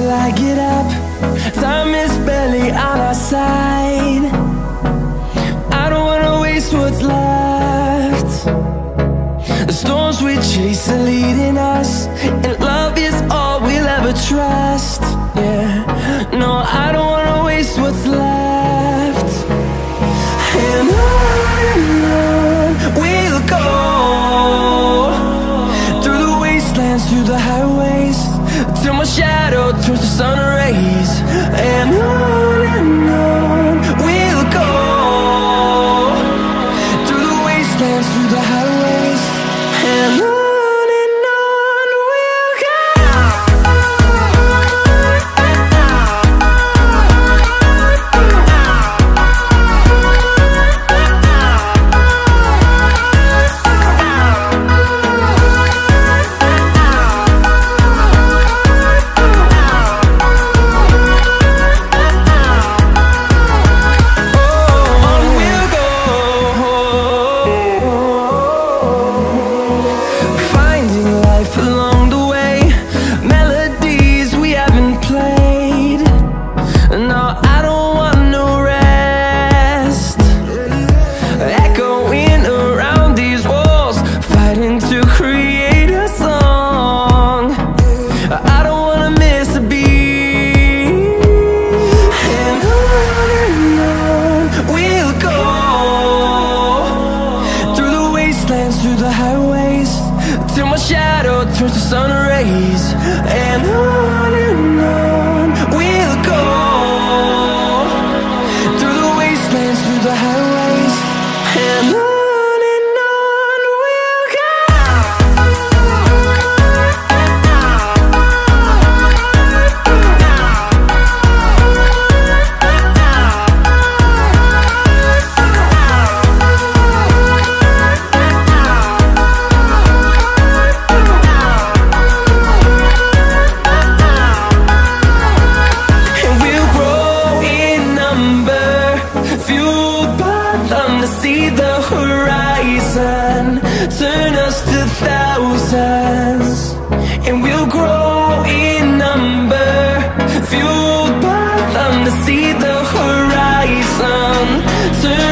till I get up. Time is barely on our side. I don't wanna waste what's left. The storms we chase are leading us, and love is all we'll ever trust. Yeah, no, I don't wanna waste what's left. And on we'll go, through the wastelands, through the highways, till my shadow turns to sun rays. And on we'll go, through the wastelands, through the highways, and on we'll go. Through the highways, till my shadow turns to sun rays. And on we'll go, through the wastelands, through the highways, and on we'll go. See the horizon turn us to thousands, and we'll grow in number, fueled by them to see the horizon turn